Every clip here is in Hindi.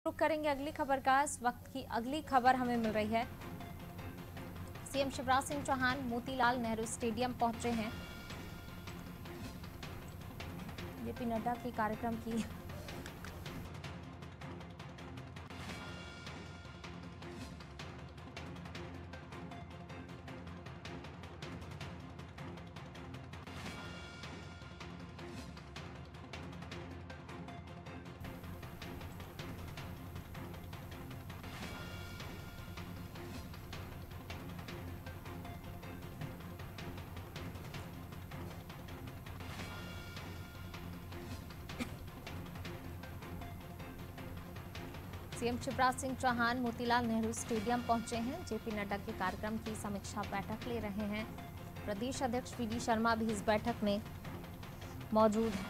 रुक करेंगे अगली खबर का। इस वक्त की अगली खबर हमें मिल रही है। सीएम शिवराज सिंह चौहान मोतीलाल नेहरू स्टेडियम पहुंचे हैं। जेपी नड्डा के कार्यक्रम की सीएम शिवराज सिंह चौहान मोतीलाल नेहरू स्टेडियम पहुंचे हैं। जेपी नड्डा के कार्यक्रम की समीक्षा बैठक ले रहे हैं। प्रदेश अध्यक्ष वीडी शर्मा भी इस बैठक में मौजूद हैं।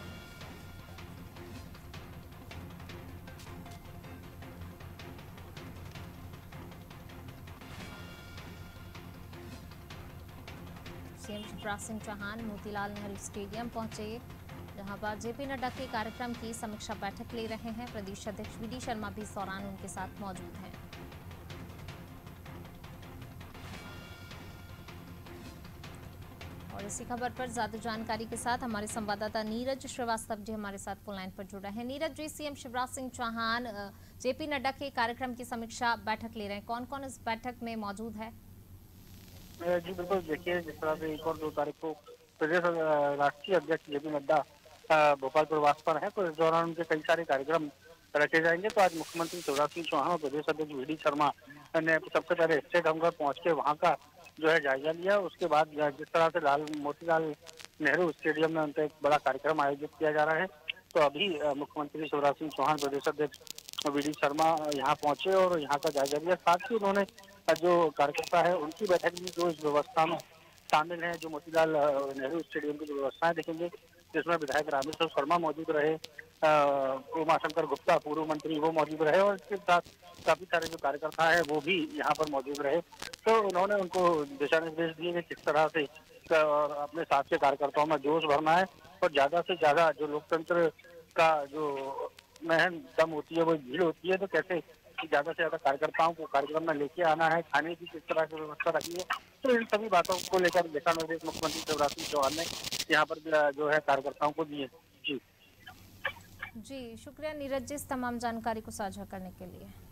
सीएम शिवराज सिंह चौहान मोतीलाल नेहरू स्टेडियम पहुंचे, जहां पर जेपी नड्डा के कार्यक्रम की समीक्षा बैठक ले रहे हैं। प्रदेश अध्यक्ष वीडी शर्मा भी इस दौरान उनके साथ मौजूद हैं। और इसी खबर पर ज्यादा जानकारी के साथ हमारे संवाददाता नीरज श्रीवास्तव जी हमारे साथ फोन लाइन पर जुड़ रहे हैं। नीरज जी, सीएम शिवराज सिंह चौहान जेपी नड्डा के कार्यक्रम की समीक्षा बैठक ले रहे हैं, कौन कौन इस बैठक में मौजूद है? जी बिल्कुल, देखिए जिस तरह से 1 और 2 तारीख को प्रदेश राष्ट्रीय अध्यक्ष जेपी नड्डा भोपाल प्रवास पर है, तो इस दौरान उनके कई सारे कार्यक्रम रखे जाएंगे। तो आज मुख्यमंत्री शिवराज सिंह चौहान और प्रदेश अध्यक्ष वीडी शर्मा ने सबसे पहले स्टेट होमगार्ड पहुंच के वहां का जो है जायजा लिया। उसके बाद जिस तरह से मोतीलाल नेहरू स्टेडियम में उनका एक बड़ा कार्यक्रम आयोजित किया जा रहा है, तो अभी मुख्यमंत्री शिवराज सिंह चौहान, प्रदेश अध्यक्ष वीडी शर्मा यहाँ पहुंचे और यहाँ का जायजा लिया। साथ ही उन्होंने जो कार्यकर्ता है उनकी बैठक भी जो इस व्यवस्था में शामिल है, जो मोतीलाल नेहरू स्टेडियम की जो व्यवस्थाएं देखेंगे, जिसमें विधायक रामेश्वर शर्मा मौजूद रहे, उमाशंकर गुप्ता पूर्व मंत्री वो मौजूद रहे, और इसके साथ काफी सारे जो कार्यकर्ता है वो भी यहाँ पर मौजूद रहे। तो उन्होंने उनको दिशा निर्देश दिए कि किस तरह से और अपने साथ के कार्यकर्ताओं में जोश भरना है और ज्यादा से ज्यादा जो लोकतंत्र का जो महन दम होती है, वो भीड़ होती है, तो कैसे ज्यादा से ज्यादा कार्यकर्ताओं को कार्यक्रम में लेके आना है, खाने की किस तरह की व्यवस्था रखनी है। तो इन सभी बातों को लेकर दिशा निर्देश मुख्यमंत्री शिवराज सिंह चौहान ने यहाँ पर जो है कार्यकर्ताओं को दिए। जी जी, शुक्रिया नीरज जी इस तमाम जानकारी को साझा करने के लिए।